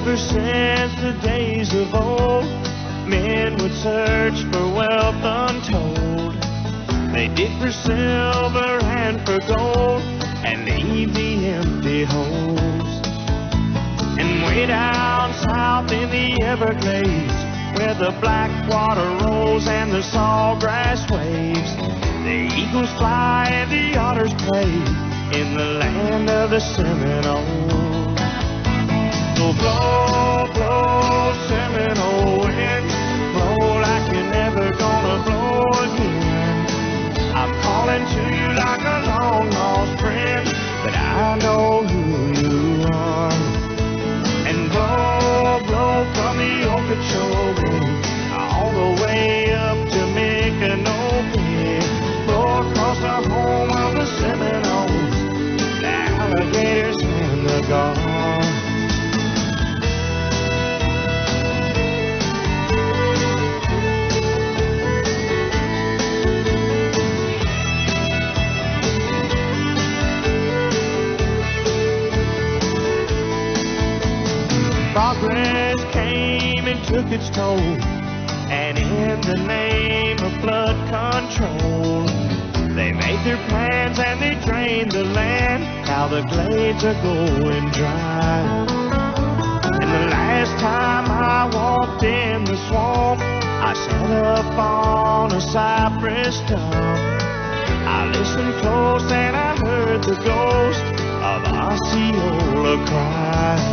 Ever since the days of old, men would search for wealth untold. They dig for silver and for gold and leave the empty holes. And way down south in the Everglades, where the black water rolls and the sawgrass waves, the eagles fly and the otters play in the land of the Seminole. So blow, blow, Seminole wind, blow like you're never gonna blow again. I'm calling to you like a long lost friend, but I know who you are. And blow, blow from the Okeechobee all the way up to Micanopy, blow across the home of the Seminoles, the alligators and the gulls. Progress came and took its toll, and in the name of flood control, they made their plans and they drained the land. Now the glades are going dry. And the last time I walked in the swamp, I sat up on a cypress stump. I listened close and I heard the ghost of Osceola cry.